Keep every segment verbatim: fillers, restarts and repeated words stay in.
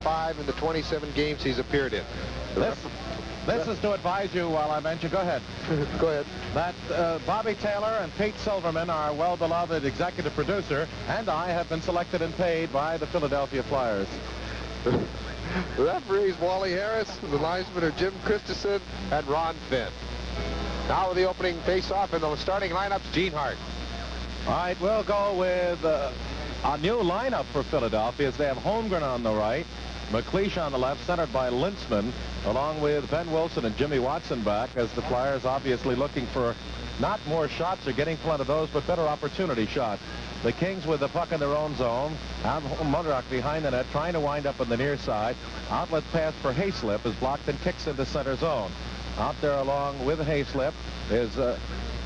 five in the twenty-seven games he's appeared in. This, this is to advise you while I mention, go ahead. Go ahead. That uh, Bobby Taylor and Pete Silverman, our well-beloved executive producer, and I have been selected and paid by the Philadelphia Flyers. The referees, Wally Harris. The linesmen are Jim Christensen and Ron Finn. Now with the opening face-off in the starting lineups, Gene Hart. All right, we'll go with uh, a new lineup for Philadelphia as they have Holmgren on the right, McLeish on the left, centered by Lintzman, along with Ben Wilson and Jimmy Watson back, as the Flyers obviously looking for not more shots, they're getting plenty of those, but better opportunity shots. The Kings with the puck in their own zone. Have Mudrock behind the net, trying to wind up on the near side. Outlet pass for Hayslip is blocked and kicks into center zone. Out there along with Hayslip is uh,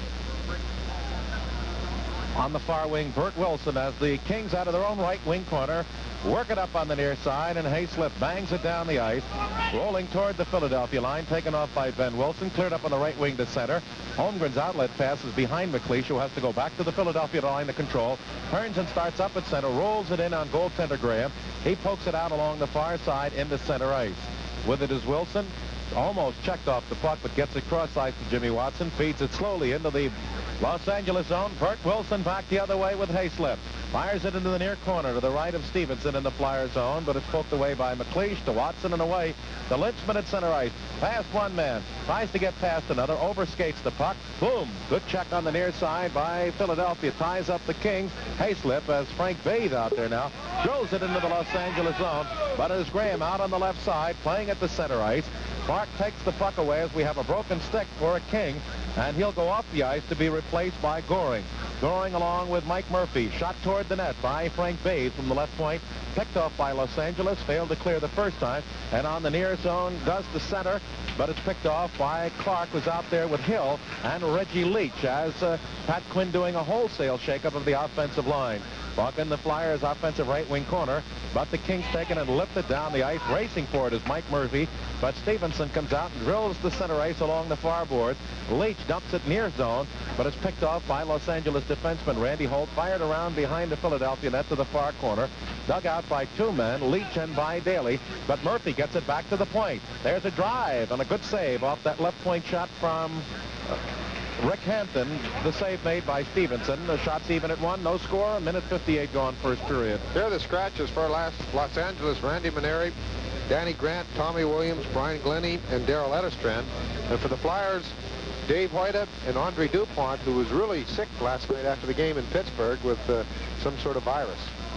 on the far wing, Bert Wilson, as the Kings out of their own right wing corner work it up on the near side, and Hayslip bangs it down the ice, rolling toward the Philadelphia line, taken off by Ben Wilson, cleared up on the right wing to center. Holmgren's outlet pass is behind McLeish, who has to go back to the Philadelphia line to control. Turns and starts up at center, rolls it in on goaltender Graham. He pokes it out along the far side into center ice. With it is Wilson, almost checked off the puck, but gets it cross ice to Jimmy Watson, feeds it slowly into the Los Angeles zone. Bert Wilson back the other way with Hayslip. Fires it into the near corner to the right of Stevenson in the Flyer zone, but it's poked away by McLeish to Watson and away. The Lynchman at center ice. Past one man. Tries to get past another. Overskates the puck. Boom. Good check on the near side by Philadelphia. Ties up the Kings. Hayslip, as Frank Bay's out there now, throws it into the Los Angeles zone, but it is Graham out on the left side, playing at the center ice. Clark takes the puck away as we have a broken stick for a King, and he'll go off the ice to be replaced by Goring. Goring along with Mike Murphy. Shot toward the net by Frank Bays from the left point. Picked off by Los Angeles. Failed to clear the first time. And on the near zone does the center, but it's picked off by Clark, who's out there with Hill and Reggie Leach, as uh, Pat Quinn doing a wholesale shakeup of the offensive line. Buck in the Flyers' offensive right wing corner, but the Kings taken and lifted down the ice. Racing for it is Mike Murphy, but Stevenson comes out and drills the center ice along the far boards. Leach dumps it near zone, but it's picked off by Los Angeles defenseman Randy Holt, fired around behind the Philadelphia net to the far corner. Dug out by two men, Leach and by Daly, but Murphy gets it back to the point. There's a drive and a good save off that left point shot from Uh, Rick Hampton. The save made by Stevenson. The shot's even at one. No score. A minute fifty-eight gone first period. There are the scratches for last Los Angeles. Randy Maneri, Danny Grant, Tommy Williams, Brian Glennie, and Darrell Etterstrand. And for the Flyers, Dave Hoyta and Andre Dupont, who was really sick last night after the game in Pittsburgh with uh, some sort of virus.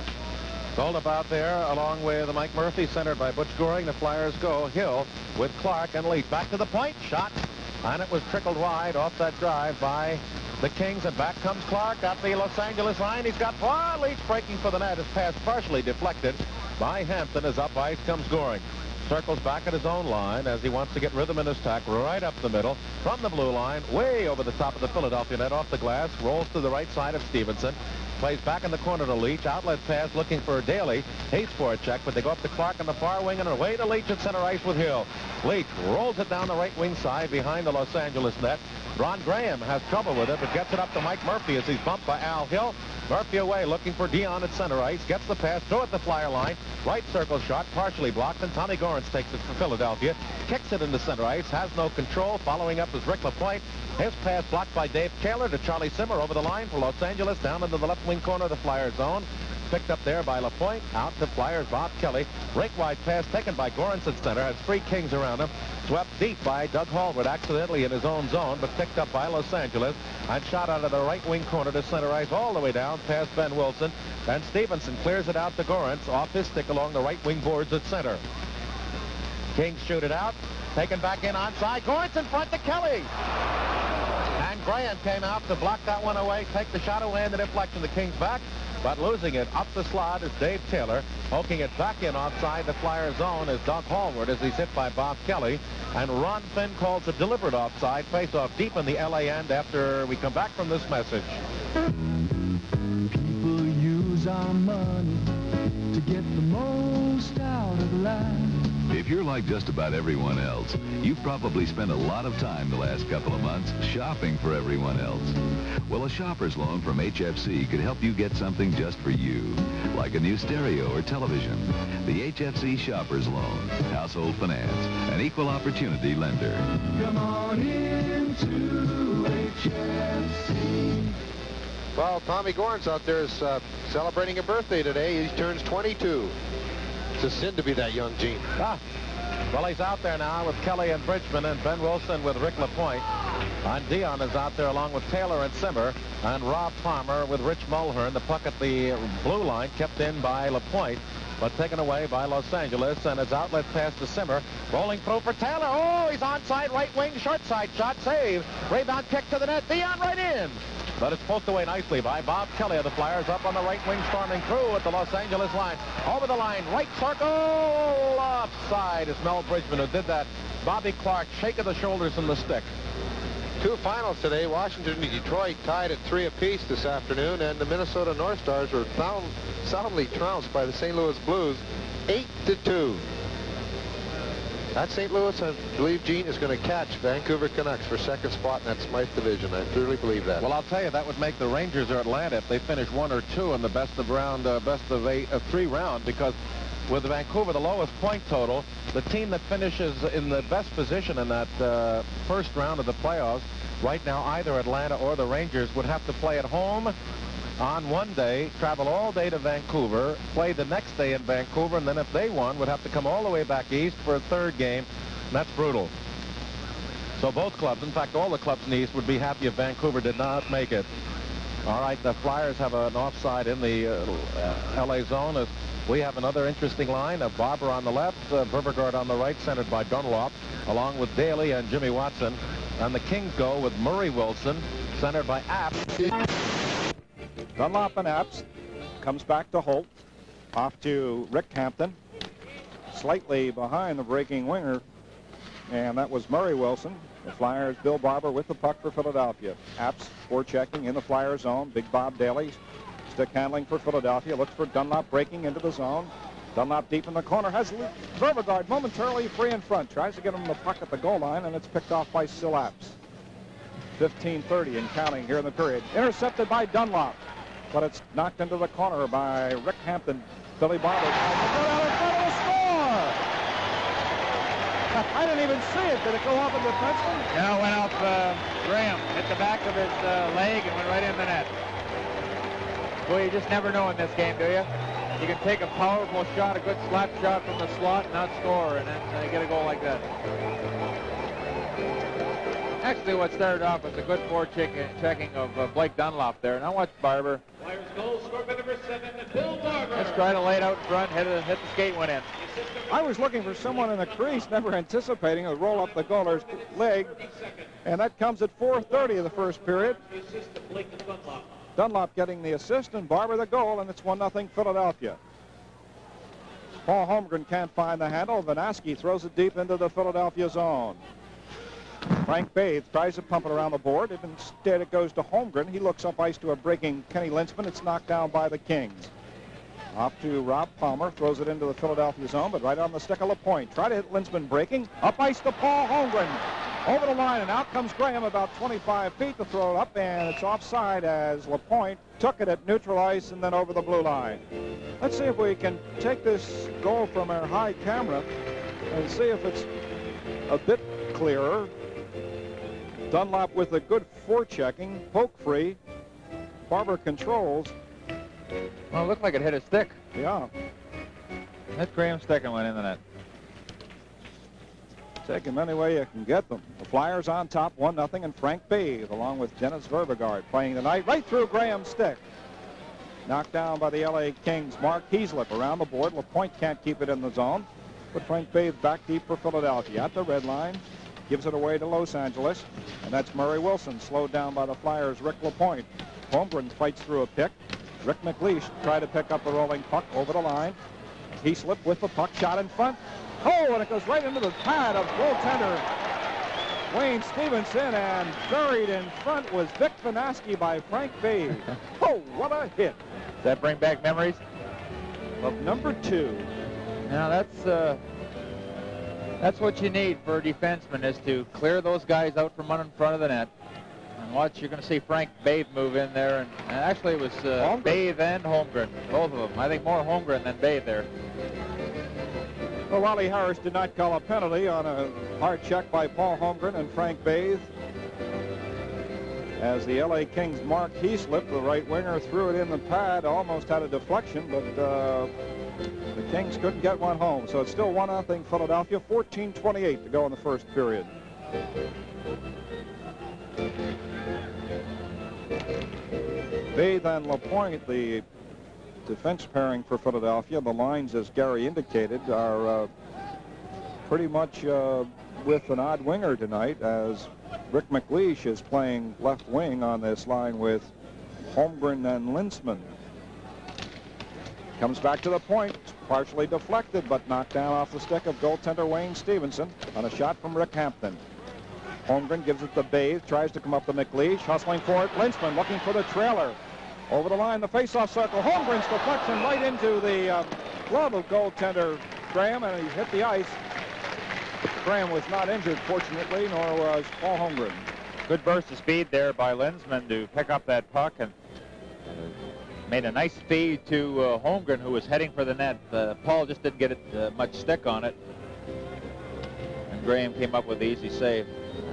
Gold about there, along with Mike Murphy, centered by Butch Goring. The Flyers go Hill with Clark and Leach. Back to the point. Shot. And it was trickled wide off that drive by the Kings, and back comes Clark at the Los Angeles line. He's got far. Leach breaking for the net. His pass partially deflected by Hampton. As up ice comes Goring. Circles back at his own line as he wants to get rhythm in his tack right up the middle from the blue line, way over the top of the Philadelphia net, off the glass, rolls to the right side of Stevenson. Plays back in the corner to Leach. Outlet pass looking for Daly. Hates for a check, but they go up to Clark on the far wing and away to Leach at center ice with Hill. Leach rolls it down the right wing side behind the Los Angeles net. Ron Graham has trouble with it, but gets it up to Mike Murphy as he's bumped by Al Hill. Murphy away looking for Dion at center ice. Gets the pass, throw at the Flyer line. Right circle shot, partially blocked, and Tommy Gorence takes it for Philadelphia. Kicks it into center ice, has no control. Following up is Rick LaPointe. His pass blocked by Dave Taylor to Charlie Simmer over the line for Los Angeles, down into the left wing corner of the Flyer zone. Picked up there by LaPointe. Out to Flyers, Bob Kelly. Rake wide pass taken by Gorence at center. Has three Kings around him. Swept deep by Doug Hallward, accidentally in his own zone, but picked up by Los Angeles. And shot out of the right wing corner to center ice all the way down past Ben Wilson. And Stevenson clears it out to Gorence off his stick along the right wing boards at center. Kings shoot it out. Taken back in onside. Gorence in front to Kelly. And Graham came out to block that one away, take the shot away, and the deflection. The Kings back, but losing it up the slot is Dave Taylor. Poking it back in offside the Flyer zone is Doug Hallward as he's hit by Bob Kelly. And Ron Finn calls a deliberate offside face-off deep in the L A end after we come back from this message. People use our money to get the most out of life. If you're like just about everyone else, you've probably spent a lot of time the last couple of months shopping for everyone else. Well, a shopper's loan from H F C could help you get something just for you, like a new stereo or television. The H F C Shopper's Loan, Household Finance, an equal opportunity lender. Come on into H F C. Well, Tommy Gorns out there is uh, celebrating a birthday today. He turns twenty-two. It's a sin to be that young, Gene. Ah. Well, he's out there now with Kelly and Bridgman and Ben Wilson with Rick LaPointe. And Dion is out there along with Taylor and Simmer. And Rob Palmer with Rich Mulhern. The puck at the blue line kept in by LaPointe, but taken away by Los Angeles. And his outlet pass to Simmer. Rolling through for Taylor. Oh, he's onside right wing, short side shot, save. Rebound kick to the net. Dion right in. But it's poked away nicely by Bob Kelly of the Flyers up on the right wing, storming through at the Los Angeles line. Over the line, right circle, offside. It's Mel Bridgman who did that. Bobby Clark, shake of the shoulders and the stick. Two finals today. Washington and Detroit tied at three apiece this afternoon, and the Minnesota North Stars were sound, soundly trounced by the Saint Louis Blues, eight to two. That Saint Louis, I believe, Gene, is going to catch Vancouver Canucks for second spot in that Smythe division. I truly believe that. Well, I'll tell you, that would make the Rangers or Atlanta if they finish one or two in the best of round, uh, best of eight, uh, three round, because with Vancouver, the lowest point total, the team that finishes in the best position in that uh, first round of the playoffs, right now, either Atlanta or the Rangers would have to play at home on one day, travel all day to Vancouver, play the next day in Vancouver, and then if they won, would have to come all the way back east for a third game. That's brutal. So both clubs, in fact, all the clubs in the East would be happy if Vancouver did not make it. All right, the Flyers have an offside in the uh, L A zone. As we have another interesting line of Barber on the left, uh, Beauregard on the right, centered by Dunlop, along with Daly and Jimmy Watson. And the Kings go with Murray Wilson, centered by Apps. Dunlop and Apps. Comes back to Holt. Off to Rick Hampton. Slightly behind the breaking winger. And that was Murray Wilson. The Flyers, Bill Barber with the puck for Philadelphia. Apps forechecking in the Flyer zone. Big Bob Daly stick handling for Philadelphia. Looks for Dunlop breaking into the zone. Dunlop deep in the corner. Has Beauregard momentarily free in front. Tries to get him the puck at the goal line, and it's picked off by Sil Apps. fifteen thirty and counting here in the period. Intercepted by Dunlop, but it's knocked into the corner by Rick Hampton. Billy Barber tries to go down in front of the score. I didn't even see it. Did it go off the defenseman? No, it went off uh, Graham. Hit the back of his uh, leg and went right in the net. Well, you just never know in this game, do you? You can take a powerful shot, a good slap shot from the slot, and not score, and then uh, get a goal like that. Actually, what started off was a good forechecking of uh, Blake Dunlop there. Now watch Barber. Flyers goal scored by number seven, Bill Barber. Let's try to lay it out in front, hit, it, hit the skate, went in. I was looking for someone in the crease, never anticipating a roll up the goaler's leg, and that comes at four thirty of the first period. The assist to Blake and Dunlop. Dunlop getting the assist and Barber the goal, and it's one nothing Philadelphia. Paul Holmgren can't find the handle. Vanaski throws it deep into the Philadelphia zone. Frank Bathe tries to pump it around the board, and instead it goes to Holmgren. He looks up ice to a breaking Kenny Linsman. It's knocked down by the Kings. Off to Rob Palmer, throws it into the Philadelphia zone, but right on the stick of LaPointe. Try to hit Linsman breaking. Up ice to Paul Holmgren. Over the line, and out comes Graham about twenty-five feet to throw it up, and it's offside as LaPointe took it at neutral ice and then over the blue line. Let's see if we can take this goal from our high camera and see if it's a bit clearer. Dunlop with a good forechecking, poke free. Barber controls. Well, it looked like it hit his stick. Yeah. That's Graham's stick and went in the net. Take them any way you can get them. The Flyers on top, one nothing, and Frank Bathe, along with Dennis Beauregard, playing tonight right through Graham's stick. Knocked down by the L A Kings. Mark Heaslip around the board. LaPointe can't keep it in the zone, but Frank Bathe back deep for Philadelphia. At the red line, gives it away to Los Angeles, and that's Murray Wilson, slowed down by the Flyers' Rick LaPointe. Holmgren fights through a pick. Rick McLeish tried to pick up the rolling puck over the line. Heaslip with the puck, shot in front. Oh, and it goes right into the pad of goaltender Wayne Stevenson, and buried in front was Vic Vanaski by Frank Bathe. Oh, what a hit. Does that bring back memories? Of number two. Now, that's uh, That's what you need for a defenseman, is to clear those guys out from in front of the net. And watch, you're going to see Frank Bathe move in there. And, and actually, it was uh, Bathe and Holmgren, both of them. I think more Holmgren than Bathe there. Well, Wally Harris did not call a penalty on a hard check by Paul Holmgren and Frank Bathe. As the L A Kings' Mark Heaslip, the right winger, threw it in the pad, almost had a deflection, but uh, the Kings couldn't get one home. So it's still one nothing Philadelphia, fourteen twenty-eight to go in the first period. Bathe and LaPointe, the defense pairing for Philadelphia. The lines, as Gary indicated, are uh, pretty much uh, with an odd winger tonight, as Rick McLeish is playing left wing on this line with Holmgren and Linsman. Comes back to the point, partially deflected, but knocked down off the stick of goaltender Wayne Stevenson on a shot from Rick Hampton. Holmgren gives it to Bathe, tries to come up to McLeish, hustling for it. Linsman looking for the trailer. Over the line, the face-off circle. Holmgren's deflection right into the uh, glove of goaltender Graham, and he hit the ice. Graham was not injured, fortunately, nor was Paul Holmgren. Good burst of speed there by Linsman to pick up that puck, and made a nice feed to uh, Holmgren, who was heading for the net. Uh, Paul just didn't get it, uh, much stick on it, and Graham came up with the easy save.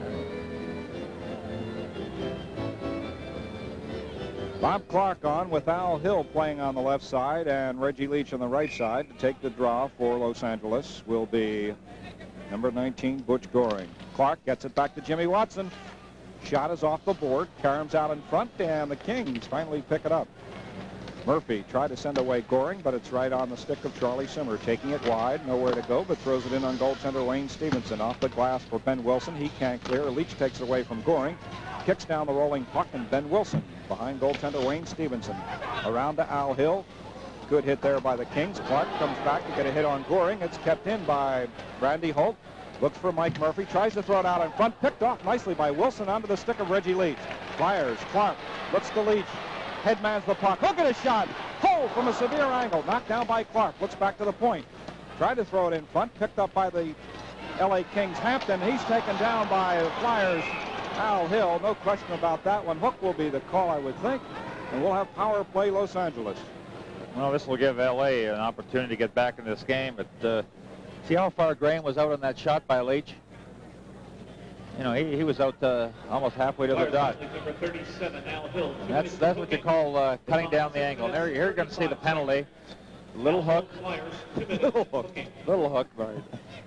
Bob Clark on with Al Hill playing on the left side and Reggie Leach on the right side. To take the draw for Los Angeles will be number nineteen, Butch Goring. Clark gets it back to Jimmy Watson. Shot is off the board. Karam's out in front, and the Kings finally pick it up. Murphy tried to send away Goring, but it's right on the stick of Charlie Simmer. Taking it wide, nowhere to go, but throws it in on goaltender Wayne Stevenson. Off the glass for Ben Wilson. He can't clear. Leach takes it away from Goring. Kicks down the rolling puck, and Ben Wilson behind goaltender Wayne Stevenson. Around to Al Hill. Good hit there by the Kings. Clark comes back to get a hit on Goring. It's kept in by Brandy Holt. Looks for Mike Murphy. Tries to throw it out in front. Picked off nicely by Wilson onto the stick of Reggie Leach. Flyers. Clark looks to Leach. Headmans the puck. Look at his shot. Hole from a severe angle. Knocked down by Clark. Looks back to the point. Tried to throw it in front. Picked up by the L A Kings Hampton. He's taken down by the Flyers. Al Hill. No question about that one. Hook will be the call, I would think. And we'll have power play Los Angeles. Well, this will give L A an opportunity to get back in this game. But uh, see how far Graham was out on that shot by Leach? You know, he, he was out uh, almost halfway to the dot. Number thirty-seven, Al Hill. That's that's what you call uh, cutting down the angle. And there, here you're going to see the penalty. Little hook. Little hook. Little hook, right.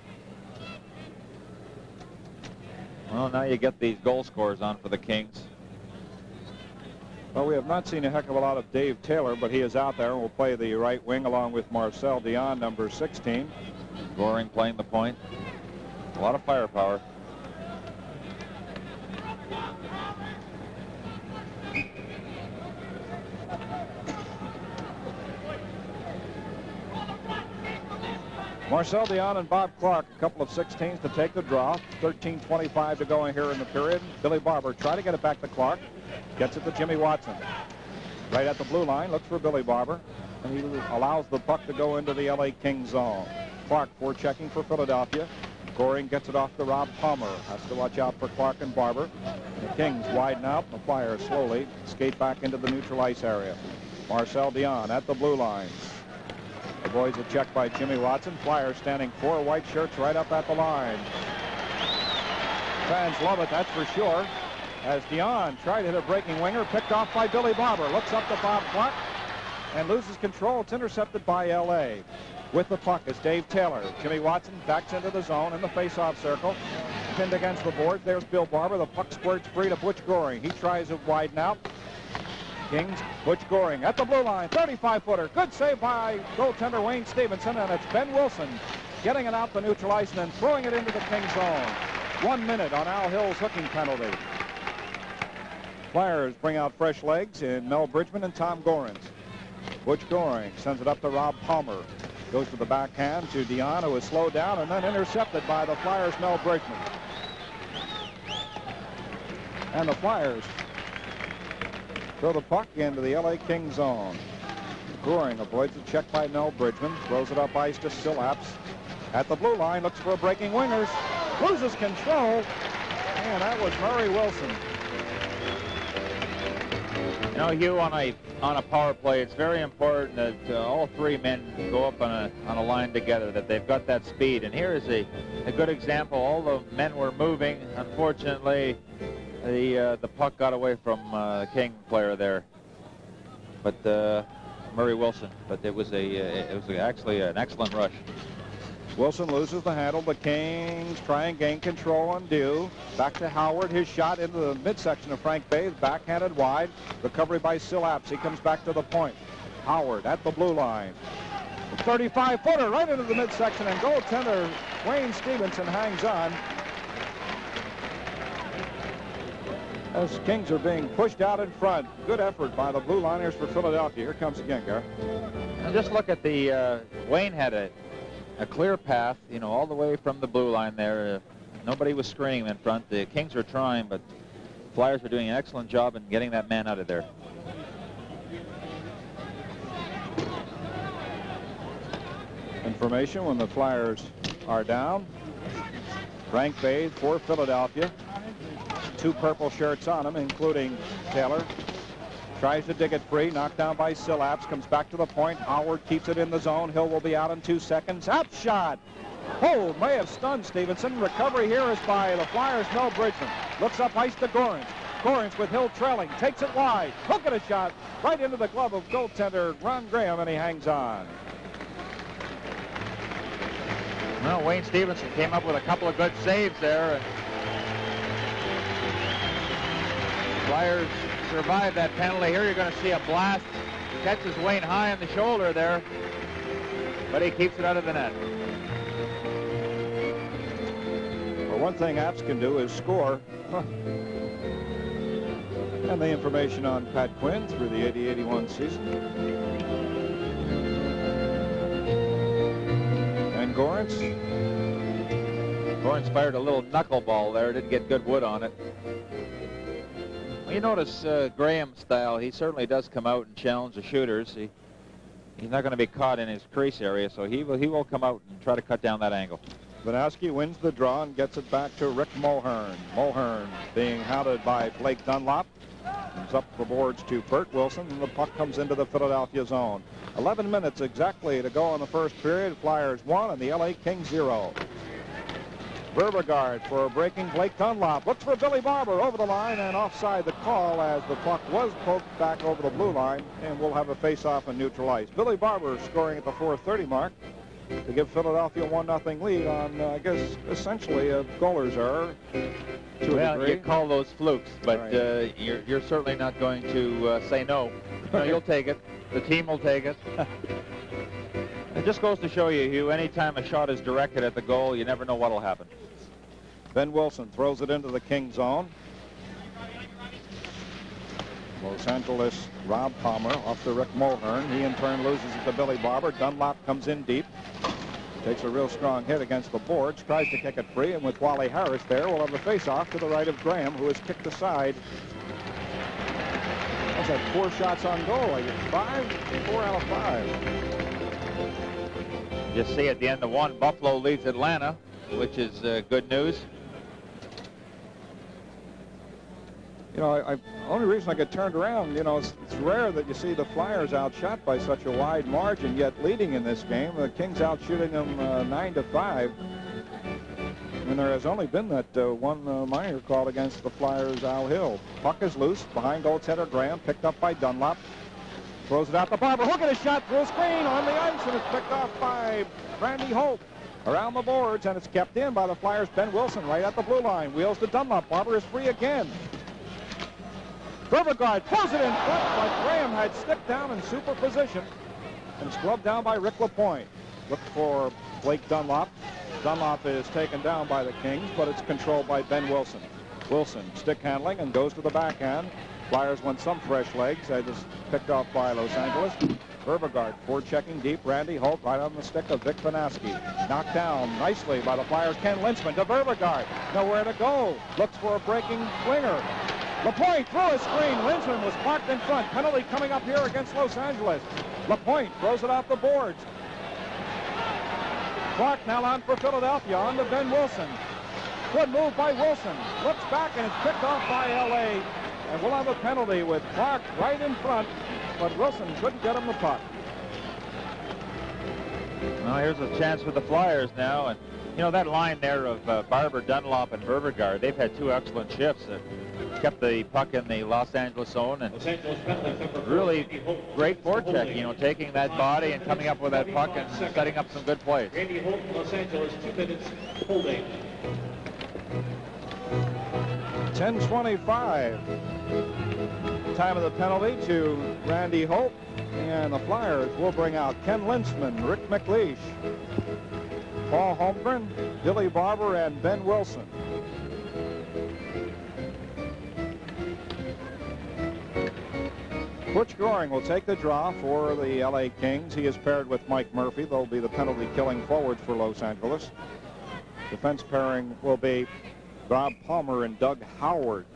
Well, now you get these goal scorers on for the Kings. Well, we have not seen a heck of a lot of Dave Taylor, but he is out there and will play the right wing along with Marcel Dion, number sixteen. Goring playing the point. A lot of firepower. Marcel Dion and Bob Clark, a couple of sixteens to take the draw. thirteen twenty-five to go in here in the period. Billy Barber try to get it back to Clark. Gets it to Jimmy Watson. Right at the blue line, looks for Billy Barber. And he allows the puck to go into the L A Kings zone. Clark forechecking for Philadelphia. Goring gets it off to Rob Palmer. Has to watch out for Clark and Barber. The Kings widen out. The Flyers slowly skate back into the neutral ice area. Marcel Dion at the blue line. The boys are checked by Jimmy Watson. Flyers standing four white shirts right up at the line. Fans love it, that's for sure. As Dion tried to hit a breaking winger, picked off by Billy Barber. Looks up to Bob Clark and loses control. It's intercepted by L A. With the puck is Dave Taylor. Jimmy Watson backs into the zone in the face-off circle. Pinned against the board. There's Bill Barber. The puck squirts free to Butch Goring. He tries to widen out. Kings, Butch Goring at the blue line, thirty-five footer. Good save by goaltender Wayne Stevenson, and it's Ben Wilson getting it out the neutral ice and then throwing it into the Kings zone. One minute on Al Hill's hooking penalty. Flyers bring out fresh legs in Mel Bridgman and Tom Gorins. Butch Goring sends it up to Rob Palmer. Goes to the backhand to Dion, who is slowed down and then intercepted by the Flyers' Mel Bridgman. And the Flyers throw the puck into the L A Kings zone. Goring avoids a check by Mel Bridgman. Throws it up ice to Stillaps. at the blue line, looks for a breaking wingers, loses control, and that was Murray Wilson. You know, Hugh, on a on a power play, it's very important that uh, all three men go up on a on a line together, that they've got that speed. And here is a, a good example. All the men were moving. Unfortunately, the uh, the puck got away from uh, the King player there. But uh, Murray Wilson. But it was a uh, it was actually an excellent rush. Wilson loses the handle. The Kings try and gain control on Dew. Back to Howard. His shot into the midsection of Frank Bay. Backhanded wide. Recovery by Sillaps. He comes back to the point. Howard at the blue line. thirty-five footer right into the midsection, and goaltender Wayne Stevenson hangs on. As Kings are being pushed out in front. Good effort by the Blue Liners for Philadelphia. Here comes again, Gar. And just look at the uh, Wayne had a a clear path, you know, all the way from the blue line there. Uh, nobody was screaming in front. The Kings were trying, but Flyers were doing an excellent job in getting that man out of there. Information when the Flyers are down. Frank Bay for Philadelphia. Two purple shirts on him, including Taylor. Tries to dig it free, knocked down by Sillaps, comes back to the point. Howard keeps it in the zone. Hill will be out in two seconds. Out shot. Oh, may have stunned Stevenson. Recovery here is by the Flyers' Mel Bridgman. Looks up ice to Gorins. Gorins with Hill trailing, takes it wide. Look at a shot right into the glove of goaltender Ron Graham, and he hangs on. Well, Wayne Stevenson came up with a couple of good saves there. And Flyers survive that penalty. Here you're going to see a blast. He catches Wayne high on the shoulder there, but he keeps it out of the net. Well, one thing Apps can do is score. Huh. And the information on Pat Quinn through the eighty eighty-one season. And Gorins. Gorins fired a little knuckleball there. Didn't get good wood on it. You notice uh, Graham's style. He certainly does come out and challenge the shooters. He, he's not going to be caught in his crease area, so he will, he will come out and try to cut down that angle. Vanowski wins the draw and gets it back to Rick Mulhern. Mulhern being hounded by Blake Dunlop. Comes up the boards to Bert Wilson, and the puck comes into the Philadelphia zone. eleven minutes exactly to go in the first period. Flyers one and the L A Kings zero. Verbegaard for a breaking Blake Dunlop. Looks for Billy Barber over the line and offside the call as the puck was poked back over the blue line, and we'll have a face-off and neutral ice. Billy Barber scoring at the four thirty mark to give Philadelphia a one nothing lead on, uh, I guess, essentially a goaler's error. To well, a degree. You call those flukes, but right. uh, you're, you're certainly not going to uh, say no. No, you'll take it. The team will take it. It just goes to show you, Hugh, anytime a shot is directed at the goal, you never know what will happen. Ben Wilson throws it into the King zone. Los Angeles Rob Palmer off to Rick Mulhern. He in turn loses it to Billy Barber. Dunlop comes in deep. Takes a real strong hit against the boards. Tries to kick it free, and with Wally Harris there, we'll have the face-off to the right of Graham, who is kicked aside. That's like four shots on goal. I get five, four out of five. You see at the end of one, Buffalo leads Atlanta, which is uh, good news. You know, I, I, only reason I get turned around, you know, it's, it's rare that you see the Flyers outshot by such a wide margin, yet leading in this game. The Kings out shooting them uh, nine to five. And there has only been that uh, one uh, minor called against the Flyers, Al Hill. Puck is loose behind goaltender Graham, picked up by Dunlop. Throws it out to Barber. Look at a shot through a screen on the ice, and it's picked off by Randy Holt. Around the boards, and it's kept in by the Flyers' Ben Wilson right at the blue line. Wheels to Dunlop. Barber is free again. Verbegaard pulls it in front, but Graham had stick down in superposition and scrubbed down by Rick LaPointe. Look for Blake Dunlop. Dunlop is taken down by the Kings, but it's controlled by Ben Wilson. Wilson stick handling and goes to the backhand. Flyers want some fresh legs. They just picked off by Los Angeles. Verbegaard forechecking deep. Randy Holt right on the stick of Vic Vanowski. Knocked down nicely by the Flyers' Ken Lintzman to Verbegaard. Nowhere to go. Looks for a breaking winger. LaPointe through a screen. Lintzman was parked in front. Penalty coming up here against Los Angeles. LaPointe throws it off the boards. Clark now on for Philadelphia, on to Ben Wilson. Good move by Wilson. Looks back and it's picked off by L A. And we'll have a penalty with Clark right in front, but Wilson couldn't get him the puck. Well, here's a chance for the Flyers now. And, you know, that line there of uh, Barber, Dunlop, and Beauregard, they've had two excellent shifts that kept the puck in the Los Angeles zone. And really great forecheck, you know, taking that body and coming up with that puck and setting up some good plays. Randy Holt, Los Angeles, two minutes holding. ten twenty-five. Time of the penalty to Randy Holt. And the Flyers will bring out Ken Lintzman, Rick McLeish, Paul Holmgren, Billy Barber, and Ben Wilson. Butch Goring will take the draw for the L A Kings. He is paired with Mike Murphy. They'll be the penalty-killing forwards for Los Angeles. Defense pairing will be Bob Palmer and Doug Howard.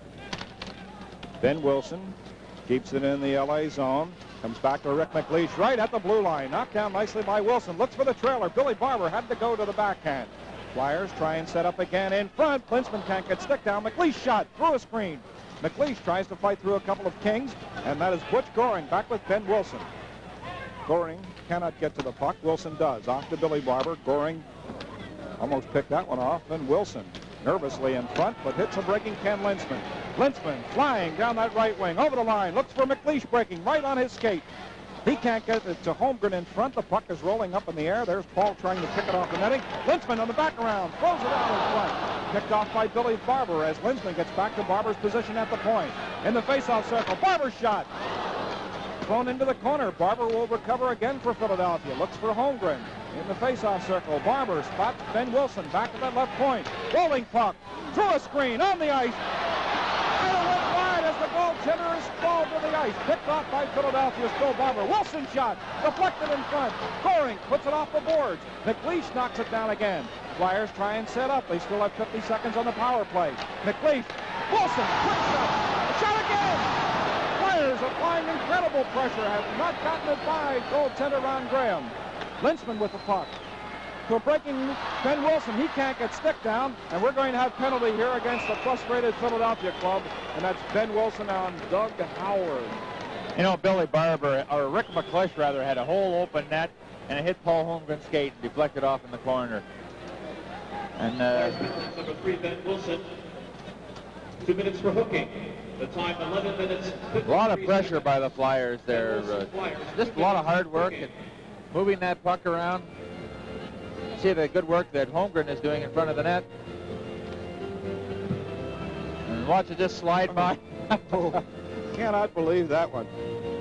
Ben Wilson keeps it in the L A zone. Comes back to Rick McLeish right at the blue line. Knocked down nicely by Wilson. Looks for the trailer. Billy Barber had to go to the backhand. Flyers try and set up again in front. Klinsman can't get stick down. McLeish shot through a screen. McLeish tries to fight through a couple of Kings, and that is Butch Goring back with Ben Wilson. Goring cannot get to the puck. Wilson does. Off to Billy Barber. Goring almost picked that one off. And Wilson nervously in front, but hits a breaking Ken Lintzman. Lintzman flying down that right wing, over the line, looks for McLeish breaking right on his skate. He can't get it to Holmgren in front. The puck is rolling up in the air. There's Paul trying to kick it off the netting. Lintzman on the back around, throws it out in front. Picked off by Billy Barber as Lintzman gets back to Barber's position at the point. In the faceoff circle, Barber's shot. Thrown into the corner. Barber will recover again for Philadelphia. Looks for Holmgren. In the faceoff circle, Barber spots Ben Wilson back to that left point. Rolling puck through a screen on the ice. And it went wide as the goaltender is called to the ice. Picked off by Philadelphia's Bill Barber. Wilson shot deflected in front. Goring puts it off the boards. McLeish knocks it down again. Flyers try and set up. They still have fifty seconds on the power play. McLeish, Wilson, quick shot, a shot again. Flyers applying incredible pressure. Have not gotten it by goaltender Ron Graham. Lintzman with the puck. To a breaking Ben Wilson. He can't get stick down, and we're going to have penalty here against the frustrated Philadelphia club, and that's Ben Wilson on Doug Howard. You know, Billy Barber, or Rick McLeish rather, had a whole open net, and it hit Paul Holmgren's skate and deflected off in the corner. And uh, number three, Ben Wilson. Two minutes for hooking. The time, eleven minutes. A lot of pressure by the Flyers there. Uh, just a lot of hard work and moving that puck around. See the good work that Holmgren is doing in front of the net. And watch it just slide by. Oh, cannot believe that one.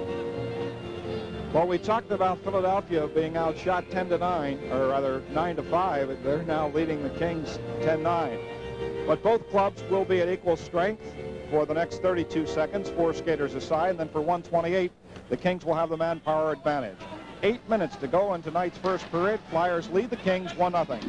Well, we talked about Philadelphia being outshot ten to nine, or rather nine to five. They're now leading the Kings ten nine. But both clubs will be at equal strength for the next thirty-two seconds, four skaters aside, and then for one twenty-eight, the Kings will have the manpower advantage. Eight minutes to go in tonight's first period. Flyers lead the Kings one nothing.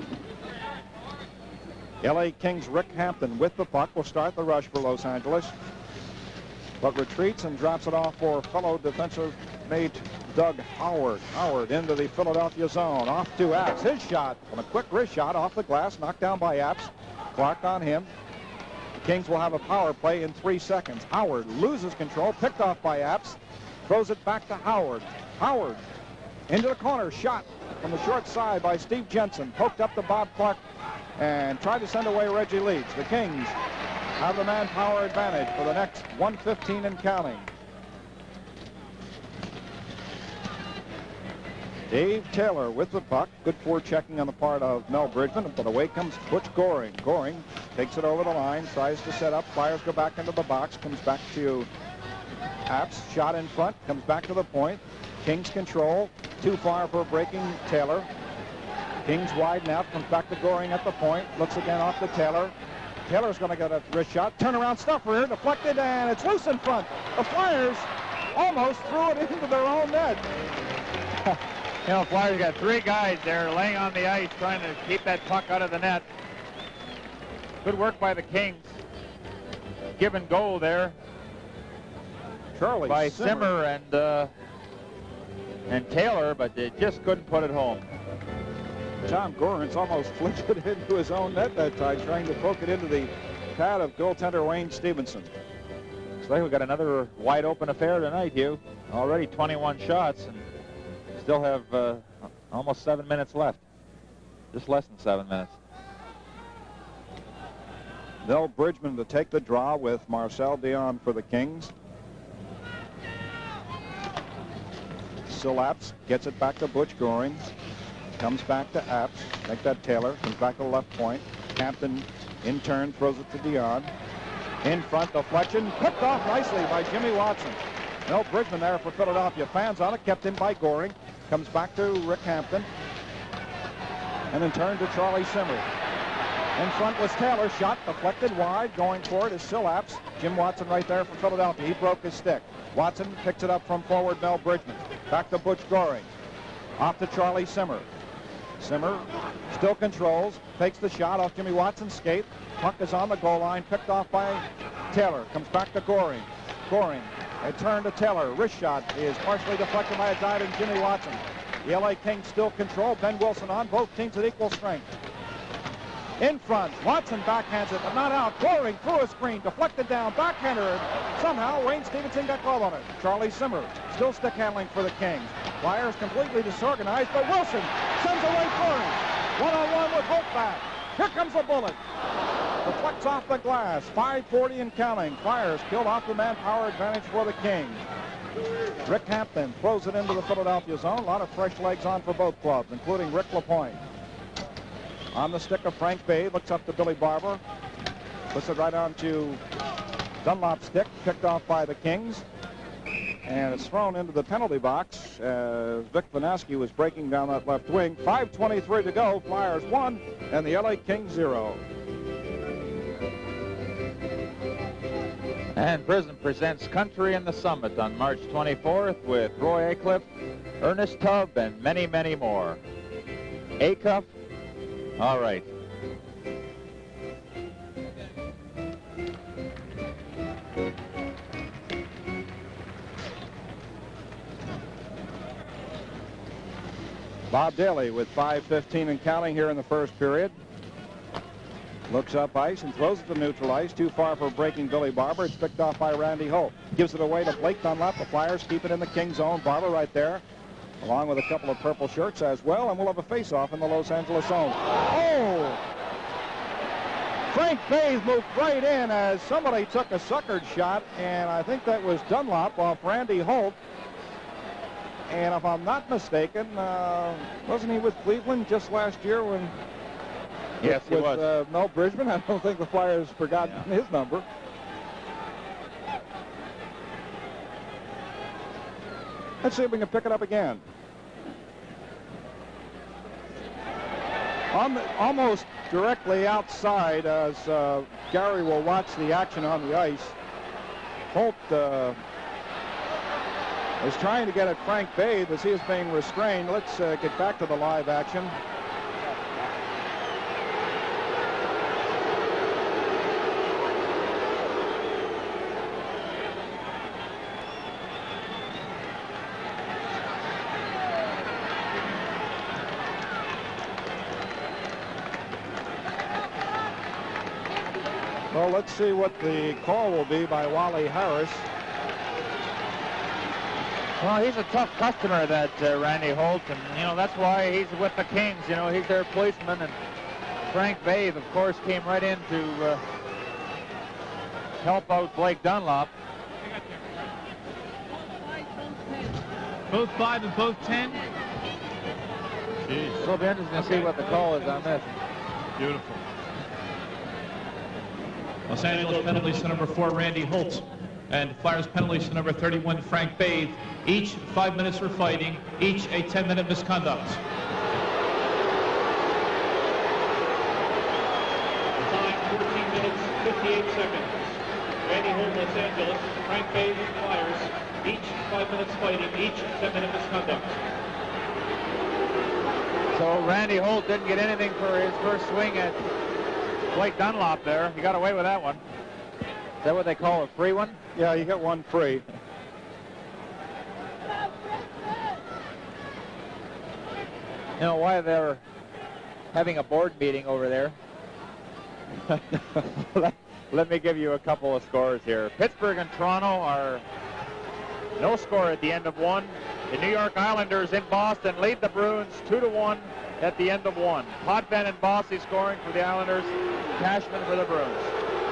L A Kings Rick Hampton with the puck will start the rush for Los Angeles, but retreats and drops it off for fellow defensive mate Doug Howard. Howard into the Philadelphia zone. Off to Apps. His shot from a quick wrist shot off the glass, knocked down by Apps. Clark on him. The Kings will have a power play in three seconds. Howard loses control, picked off by Apps. Throws it back to Howard. Howard into the corner, shot from the short side by Steve Jensen. Poked up to Bob Clark and tried to send away Reggie Leeds. The Kings have the manpower advantage for the next one fifteen and counting. Dave Taylor with the puck. Good forechecking on the part of Mel Bridgman, but away comes Butch Goring. Goring takes it over the line, tries to set up. Flyers go back into the box, comes back to Apps. Shot in front, comes back to the point. Kings control. Too far for breaking Taylor. Kings widen out, comes back to Goring at the point. Looks again off to Taylor. Taylor's going to get a wrist shot. Turnaround stuffer here, deflected, and it's loose in front. The Flyers almost threw it into their own net. You know, Flyers got three guys there laying on the ice trying to keep that puck out of the net. Good work by the Kings. Give and go there Charlie by Simmer, Simmer and uh, and Taylor, but they just couldn't put it home. John Gorins almost flicked it into his own net that time, trying to poke it into the pad of goaltender Wayne Stevenson. Looks like we got another wide open affair tonight, Hugh. Already twenty-one shots and still have uh, almost seven minutes left. Just less than seven minutes. Bill Bridgman to take the draw with Marcel Dion for the Kings. Sillaps gets it back to Butch Goring. Comes back to Apps. Make that Taylor. Comes back to the left point. Hampton in turn throws it to Dion. In front, deflection. Picked off nicely by Jimmy Watson. Bill Bridgman there for Philadelphia. Fans on it. Kept in by Goring. Comes back to Rick Hampton. And in turn to Charlie Simmer. In front was Taylor. Shot deflected wide. Going for it is Sillaps. Jim Watson right there for Philadelphia. He broke his stick. Watson picks it up from forward Mel Bridgman. Back to Butch Goring. Off to Charlie Simmer. Simmer still controls. Takes the shot off Jimmy Watson's skate. Puck is on the goal line. Picked off by Taylor. Comes back to Goring. Goring. A turn to Taylor. Wrist shot is partially deflected by a diving Jimmy Watson. The L A Kings still control. Ben Wilson on. Both teams at equal strength. In front, Watson backhands it, but not out. Goring through a screen, deflected down, backhander. Somehow Wayne Stevenson got called on it. Charlie Simmer still stick handling for the Kings. Flyers completely disorganized, but Wilson sends away Goring. One-on-one with Holtback. Here comes the bullet. Deflects off the glass. five forty and counting. Flyers killed off the manpower advantage for the Kings. Rick Hampton throws it into the Philadelphia zone. A lot of fresh legs on for both clubs, including Rick LaPointe. On the stick of Frank Bay, looks up to Billy Barber. Puts it right onto Dunlop's stick, picked off by the Kings. And it's thrown into the penalty box as Vic Vanaski was breaking down that left wing. five twenty-three to go. Flyers one and the L A Kings zero. And Prison presents Country in the Summit on March twenty-fourth with Roy Acuff, Ernest Tubb, and many, many more. Acuff. All right. Bob Daly with five fifteen and counting here in the first period. Looks up ice and throws it to neutral ice. Too far for breaking Billy Barber. It's picked off by Randy Holt. Gives it away to Blake Dunlop. The Flyers keep it in the King zone. Barber right there, along with a couple of purple shirts as well, and we'll have a face-off in the Los Angeles zone. Oh! Frank Bayes moved right in as somebody took a suckered shot, and I think that was Dunlop off Randy Holt. And if I'm not mistaken, uh, wasn't he with Cleveland just last year when... Yes, with, he was. Uh, Mel Bridgman? I don't think the Flyers forgot yeah. his number. Let's see if we can pick it up again. On the, almost directly outside as uh, Gary will watch the action on the ice. Holt uh, is trying to get at Frank Bay as he is being restrained. Let's uh, get back to the live action. Well, let's see what the call will be by Wally Harris. Well, he's a tough customer, that uh, Randy Holt, and, you know, that's why he's with the Kings. You know, he's their policeman, and Frank Bay, of course, came right in to uh, help out Blake Dunlop. Both five and both ten. Jeez. It'll be interesting to see what the call is on this. Beautiful. Los Angeles penalties to number four, Randy Holt, and Flyers penalties to number thirty-one, Frank Bay. Each five minutes for fighting, each a ten-minute misconduct. Time fourteen minutes, fifty-eight seconds. Randy Holt, Los Angeles, Frank Bay, Flyers. Each five minutes fighting, each ten-minute misconduct. So Randy Holt didn't get anything for his first swing at Blake Dunlop there. He got away with that one. Is that what they call a free one? Yeah, you got one free. You know, why they're having a board meeting over there. let, let me give you a couple of scores here. Pittsburgh and Toronto are no score at the end of one. The New York Islanders in Boston lead the Bruins two to one at the end of one. Potvin and Bossy scoring for the Islanders. Cashman for the Bruins.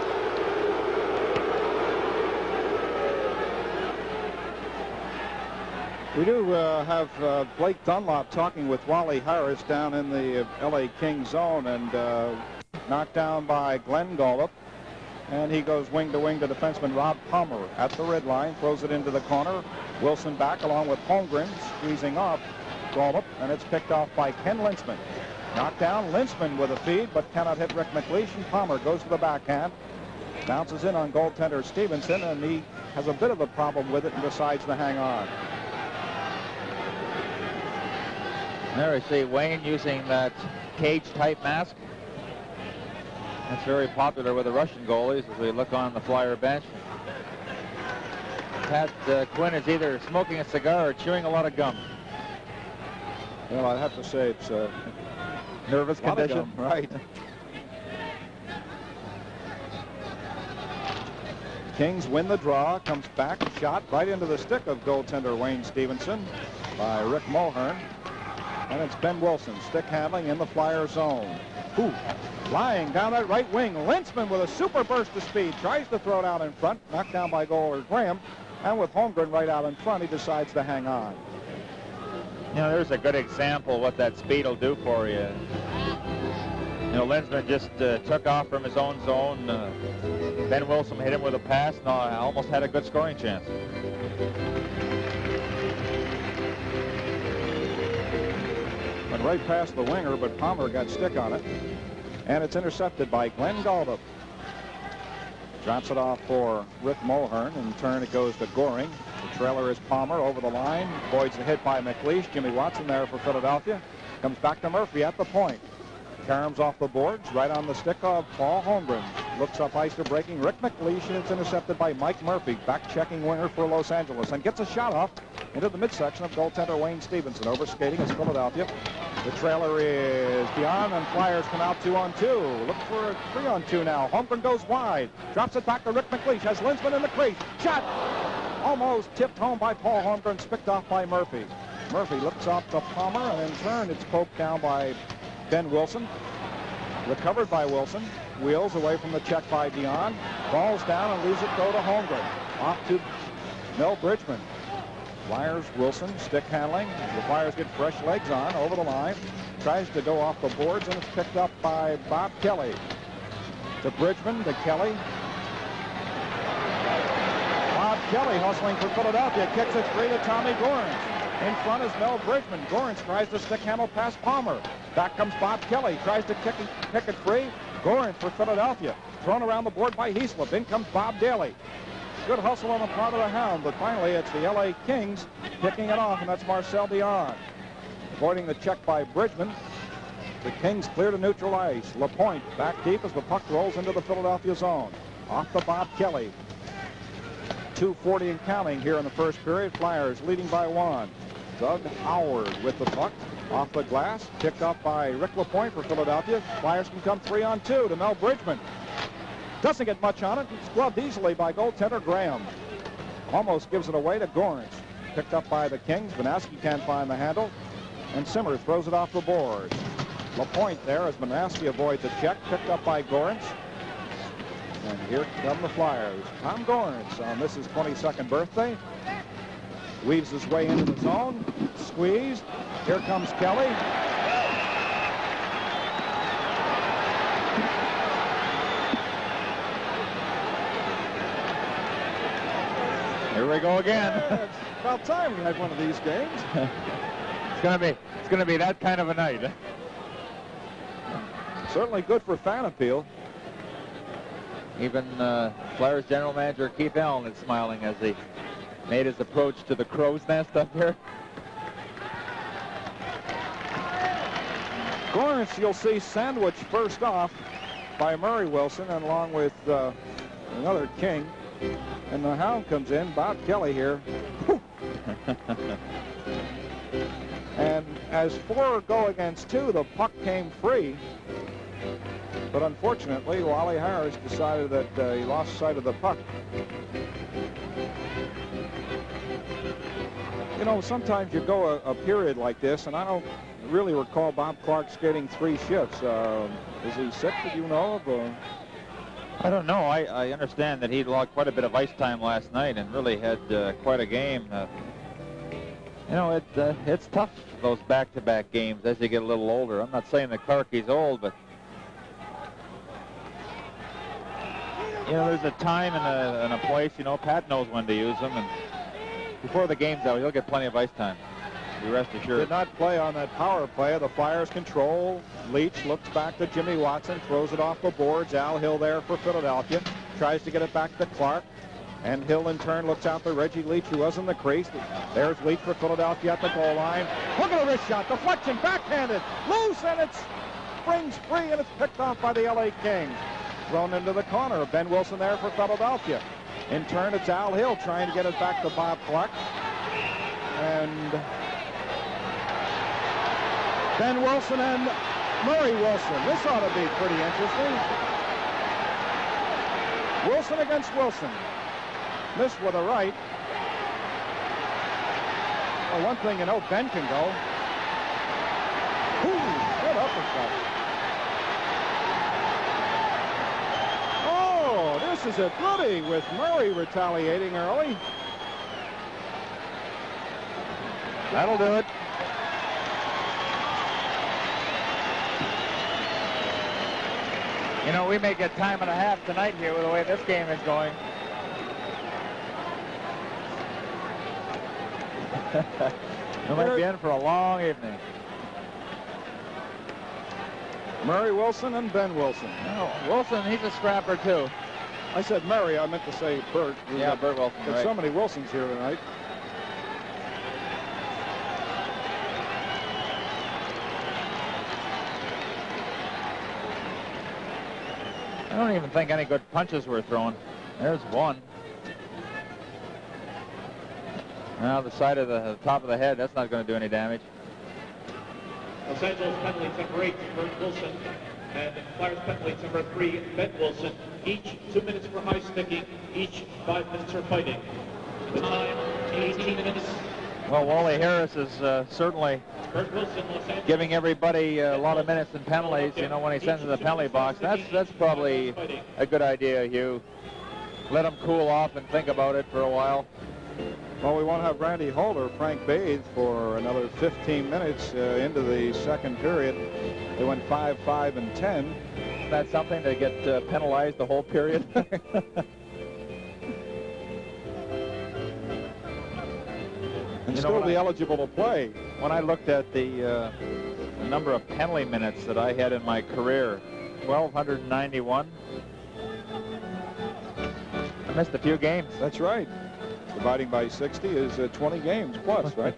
We do uh, have uh, Blake Dunlop talking with Wally Harris down in the uh, L A Kings zone, and uh, knocked down by Glenn Gallup. And he goes wing to wing to defenseman Rob Palmer at the red line, throws it into the corner. Wilson back along with Holmgren, squeezing off Gallup, and it's picked off by Ken Lintzman. Knocked down, Lintzman with a feed, but cannot hit Rick McLeish, and Palmer goes to the backhand. Bounces in on goaltender Stevenson, and he has a bit of a problem with it and decides to hang on. There we see Wayne using that cage-type mask. That's very popular with the Russian goalies as we look on the Flyer bench. Pat uh, Quinn is either smoking a cigar or chewing a lot of gum. Well, I'd have to say it's a nervous condition. Gum, right. Kings win the draw, comes back, shot right into the stick of goaltender Wayne Stevenson by Rick Mulhern. And it's Ben Wilson, stick handling in the Flyer zone. Ooh, flying down that right wing. Lintzman with a super burst of speed. Tries to throw it out in front. Knocked down by goalie Graham. And with Holmgren right out in front, he decides to hang on. You know, there's a good example what that speed will do for you. You know, Lintzman just uh, took off from his own zone. Uh, Ben Wilson hit him with a pass and uh, almost had a good scoring chance. Went right past the winger, but Palmer got stick on it. And it's intercepted by Glenn Gallup. Drops it off for Rick Mulhern. In turn, it goes to Goring. The trailer is Palmer over the line. Avoids the hit by McLeish. Jimmy Watson there for Philadelphia. Comes back to Murphy at the point. Caroms off the boards, right on the stick of Paul Holmgren. Looks up ice to breaking Rick McLeish, and it's intercepted by Mike Murphy, back-checking winger for Los Angeles, and gets a shot off into the midsection of goaltender Wayne Stevenson. Overskating is Philadelphia. The trailer is beyond, and Flyers come out two on two. Look for a three on two now. Holmgren goes wide, drops it back to Rick McLeish, has Lintzman in the crease. Shot! Almost tipped home by Paul Holmgren, picked off by Murphy. Murphy looks off to Palmer, and in turn, it's poked down by Ben Wilson. Recovered by Wilson. Wheels away from the check by Dion. Falls down and leaves it go to Holmgren. Off to Mel Bridgman. Flyers, Wilson, stick handling. The Flyers get fresh legs on over the line. Tries to go off the boards, and it's picked up by Bob Kelly. To Bridgman, to Kelly. Bob Kelly hustling for Philadelphia. Kicks it free to Tommy Gorins. In front is Mel Bridgman. Gorins tries to stick handle past Palmer. Back comes Bob Kelly. Tries to kick it, kick it free. Gorins for Philadelphia. Thrown around the board by Heaslip. In comes Bob Daly. Good hustle on the part of the Hound, but finally it's the L A Kings picking it off, and that's Marcel Dion. Avoiding the check by Bridgman. The Kings clear to neutral ice. LaPointe back deep as the puck rolls into the Philadelphia zone. Off to Bob Kelly. two forty and counting here in the first period. Flyers leading by one. Doug Howard with the puck off the glass, picked up by Rick LaPointe for Philadelphia. Flyers can come three on two to Mel Bridgman. Doesn't get much on it. It's gloved easily by goaltender Graham. Almost gives it away to Gorins. Picked up by the Kings. Manaski can't find the handle, and Simmer throws it off the board. LaPointe there as Manaski avoids a check. Picked up by Gorins. And here come the Flyers. Tom Gorins on this his twenty-second birthday. Weaves his way into the zone. Squeezed. Here comes Kelly. Here we go again. Yeah, it's about time we had one of these games. It's gonna be it's gonna be that kind of a night. Certainly good for fan appeal. Even uh, Flyers general manager Keith Allen is smiling as he made his approach to the crow's nest up here. Gorins, you'll see sandwiched first off by Murray Wilson, and along with uh, another King. And the Hound comes in, Bob Kelly here. And As four go against two, the puck came free. But unfortunately, Wally Harris decided that uh, he lost sight of the puck. You know, sometimes you go a, a period like this, and I don't really recall Bob Clark skating three shifts. Uh, is he sick, that you know of? Or? I don't know. I, I understand that he logged quite a bit of ice time last night and really had uh, quite a game. Uh, you know, it uh, it's tough, those back-to-back games, as you get a little older. I'm not saying that Clarkie's old, but you know, there's a time and a, and a place. You know, Pat knows when to use them, and before the game's out, he'll get plenty of ice time. Be rest assured. Did not play on that power play. The Flyers control. Leach looks back to Jimmy Watson, throws it off the boards. Al Hill there for Philadelphia. Tries to get it back to Clark. And Hill in turn looks out for Reggie Leach, who was in the crease. There's Leach for Philadelphia at the goal line. Look at the wrist shot. Deflection, backhanded. Loose, and it springs free, and it's picked off by the L A Kings. Thrown into the corner. Ben Wilson there for Philadelphia. In turn, it's Al Hill trying to get it back to Bob Clark. And Ben Wilson and Murray Wilson. This ought to be pretty interesting. Wilson against Wilson. Missed with a right. Well, one thing you know, Ben can go. Ooh, good uppercut. Oh, this is a goodie with Murray retaliating early. That'll do it. You know, we may get time and a half tonight here with the way this game is going. We might be in for a long evening. Murray Wilson and Ben Wilson. No, Wilson, he's a scrapper too. I said Murray, I meant to say Bert. Yeah, Bert Wilson. There's right. so many Wilsons here tonight. I don't even think any good punches were thrown. There's one. Now the side of the, the top of the head, that's not going to do any damage. Los Angeles penalty number eight, Bert Wilson, and Flyers penalty number three, Ben Wilson. Each two minutes for high sticking, each five minutes for fighting. The time, eighteen minutes. Well, Wally Harris is uh, certainly Bert Wilson, Los Angeles. giving everybody uh, a lot of minutes in penalties. You know, when he sends in the penalty box, that's that's probably a good idea, Hugh. Let him cool off and think about it for a while. Well, we won't have Randy Holt or Frank Bathe for another fifteen minutes uh, into the second period. They went five, five, and ten. Isn't that something to get uh, penalized the whole period? And You know, still when be I- eligible to play. When I looked at the uh, number of penalty minutes that I had in my career, twelve ninety-one. I missed a few games. That's right. Dividing by sixty is uh, twenty games plus, right?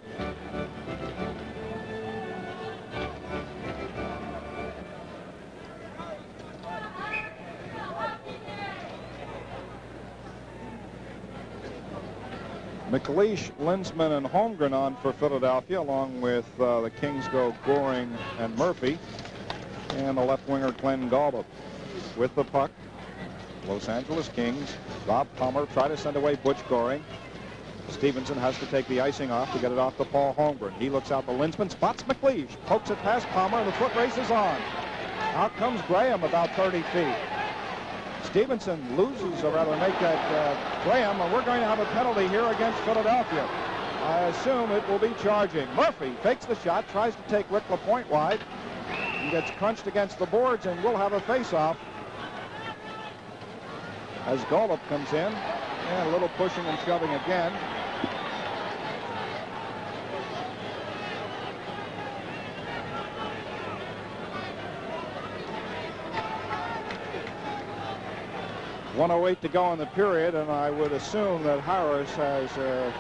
McLeish, Linsman, and Holmgren on for Philadelphia, along with uh, the Kings go Goring and Murphy, and the left winger Glenn Gallup. With the puck, Los Angeles Kings. Bob Palmer try to send away Butch Goring. Stevenson has to take the icing off to get it off to Paul Holmgren. He looks out to Linsman, spots McLeish, pokes it past Palmer, and the foot race is on. Out comes Graham about thirty feet. Stevenson loses, or rather make that uh, Graham, and we're going to have a penalty here against Philadelphia. I assume it will be charging. Murphy fakes the shot, tries to take Rick LaPointe wide, and gets crunched against the boards, and we'll have a face-off. As Gallup comes in, and a little pushing and shoving again. one oh eight to go in the period, and I would assume that Harris has uh,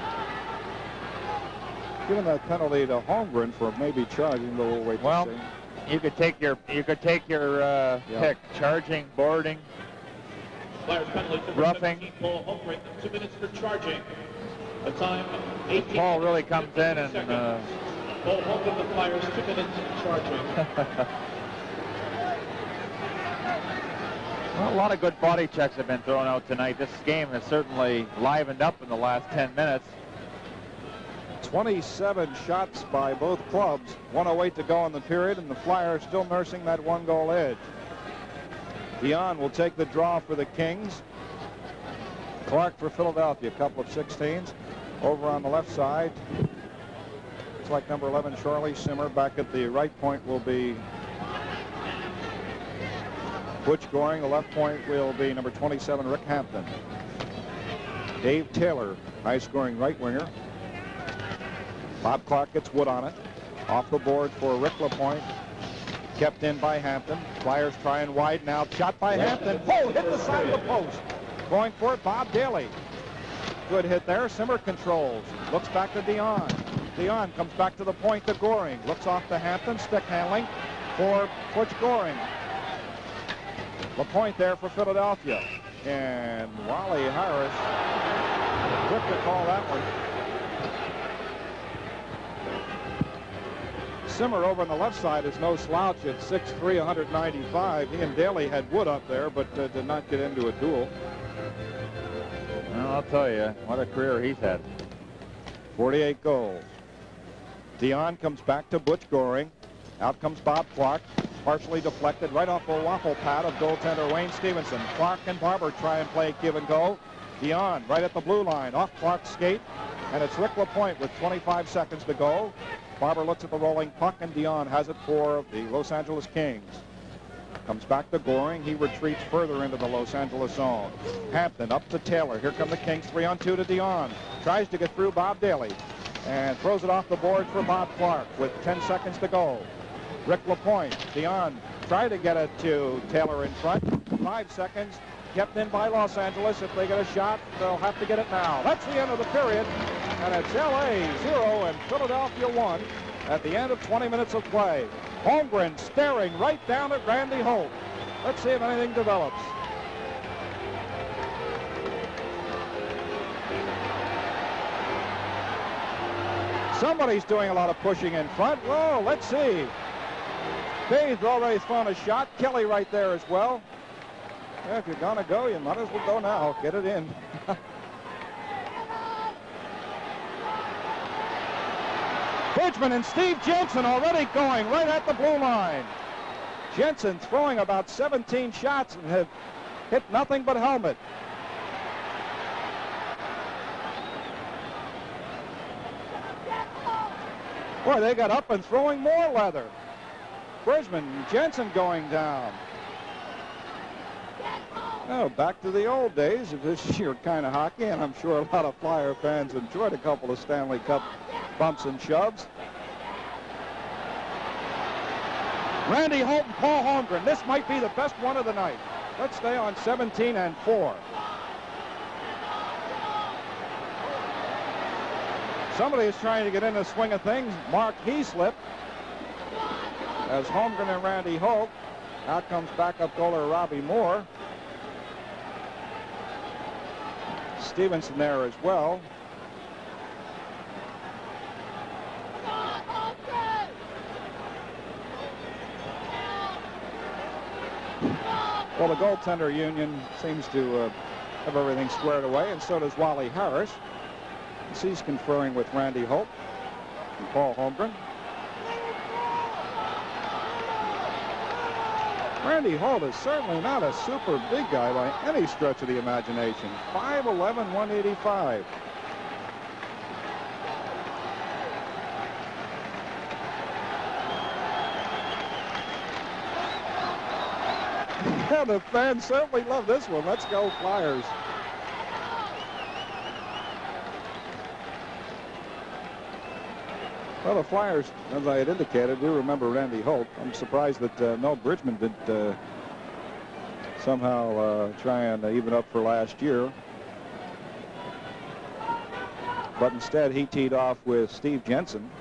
given that penalty to Holmgren for maybe charging, but we'll wait Well, to see. you could take your you could take your uh, Yeah. pick: charging, boarding. Flyers penalty number Roughing. seventeen, Paul Holmgren, two minutes for charging. The time, eighteen Paul really minutes, comes in and fifty-one uh, seconds. Paul Holmgren, the Flyers, two minutes charging. Well, a lot of good body checks have been thrown out tonight. This game has certainly livened up in the last ten minutes. twenty-seven shots by both clubs. one oh eight to go in the period, and the Flyers still nursing that one-goal edge. Dion will take the draw for the Kings. Clark for Philadelphia, a couple of sixteens. Over on the left side, it's like number eleven, Charlie Simmer. Back at the right point will be Butch Goring. The left point will be number twenty-seven, Rick Hampton. Dave Taylor, high-scoring right winger. Bob Clark gets Wood on it. Off the board for Rick LaPointe. Kept in by Hampton. Flyers try and widen out. Shot by Hampton. Oh, hit the side of the post. Going for it, Bob Daly. Good hit there. Simmer controls. Looks back to Dion. Dion comes back to the point to Goring. Looks off to Hampton. Stick handling for Butch Goring. LaPointe there for Philadelphia. And Wally Harris, quick to call that one. Simmer over on the left side is no slouch at six three, one ninety-five. He and Daly had Wood up there, but uh, did not get into a duel. Well, I'll tell you, what a career he's had. forty-eight goals. Dion comes back to Butch Goring. Out comes Bob Clark. Partially deflected right off the waffle pad of goaltender Wayne Stevenson. Clark and Barber try and play give and go. Dion right at the blue line. Off Clark's skate. And it's Rick LaPointe with twenty-five seconds to go. Barber looks at the rolling puck, and Dion has it for the Los Angeles Kings. Comes back to Goring. He retreats further into the Los Angeles zone. Hampton up to Taylor. Here come the Kings. Three on two to Dion. Tries to get through Bob Daly. And throws it off the board for Bob Clark with ten seconds to go. Rick LaPointe. Dion tried to get it to Taylor in front. Five seconds. Kept in by Los Angeles. If they get a shot, they'll have to get it now. That's the end of the period. And it's L A zero and Philadelphia one at the end of twenty minutes of play. Holmgren staring right down at Randy Holt. Let's see if anything develops. Somebody's doing a lot of pushing in front. Whoa, let's see. Bay's already thrown a shot. Kelly right there as well. Yeah, if you're going to go, you might as well go now. Get it in. Bridgman and Steve Jensen already going right at the blue line. Jensen throwing about seventeen shots and have hit nothing but helmet. Boy, they got up and throwing more leather. Bridgman and Jensen going down. Oh, back to the old days of this year kind of hockey, and I'm sure a lot of Flyer fans enjoyed a couple of Stanley Cup bumps and shoves. Randy Holt and Paul Holmgren. This might be the best one of the night. Let's stay on seventeen and four. Somebody is trying to get in the swing of things. Mark Heaslip as Holmgren and Randy Holt. Out comes backup goaler Robbie Moore. Stevenson there as well. Well, the goaltender union seems to uh, have everything squared away, and so does Wally Harris. He's conferring with Randy Holt and Paul Holmgren. Randy Holt is certainly not a super big guy by any stretch of the imagination. five eleven, one eighty-five. Yeah, the fans certainly love this one. Let's go Flyers. Well, the Flyers, as I had indicated, do remember Randy Holt. I'm surprised that uh, Mel Bridgman didn't uh, somehow uh, try and even up for last year. But instead, he teed off with Steve Jensen.